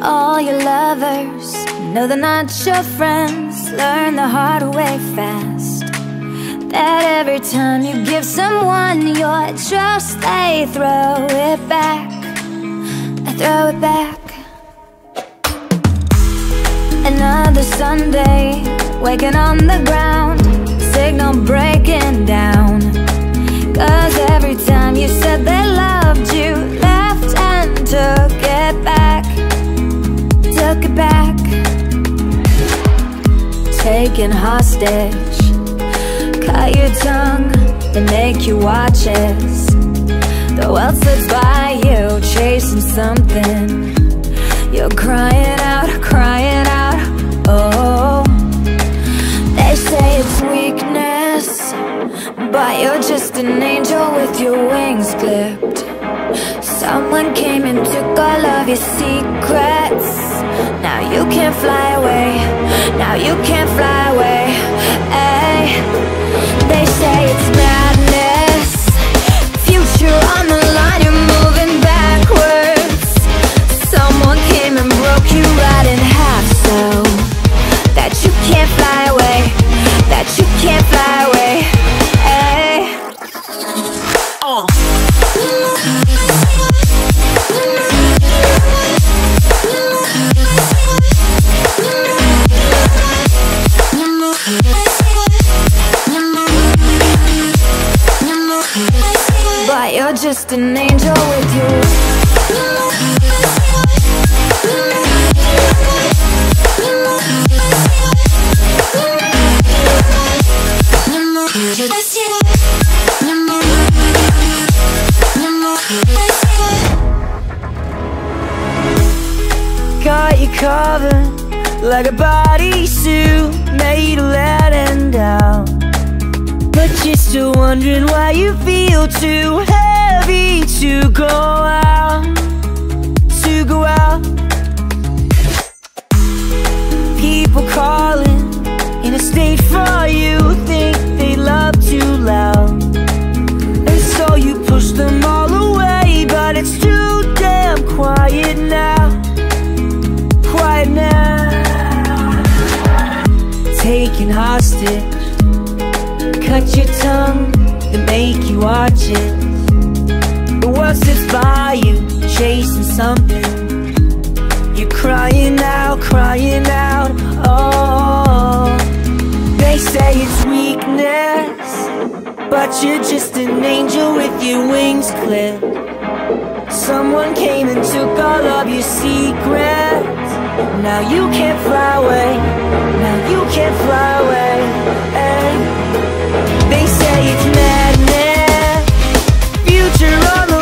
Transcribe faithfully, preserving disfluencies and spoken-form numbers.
All your lovers know they're not your friends. Learn the hard way fast, that every time you give someone your trust, they throw it back, they throw it back. Another Sunday, waking on the ground, signal breaking down. Cause every time you said they loved you, left and took it back, took it back. Taken hostage, cut your tongue and make you watch as the world slips by you, chasing something. You're crying out, crying out, oh. They say it's weakness, but you're just an angel with your wings clipped. Someone came and took all of your secrets. Now you can't fly away, now you can't fly away, ay. They say it's madness, future on the line, you're moving backwards. Someone came and broke you right in half, so that you can't fly away, that you can't fly away, ay. uh. But you're just an angel with you. Got you covered like a bodysuit made of letting down, but you're still wondering why you feel too heavy to go out, to go out. People calling in a state for you, think they love too loud, and so you push them all away. But it's too damn quiet now, quiet now. Taken hostage, cut your tongue and make you watch it. The world sits by you, chasing something. You're crying out, crying out, oh. They say it's weakness, but you're just an angel with your wings clipped. Someone came and took all of your secrets. Now you can't fly away, now you can't fly away, ay. They say it's madness, future on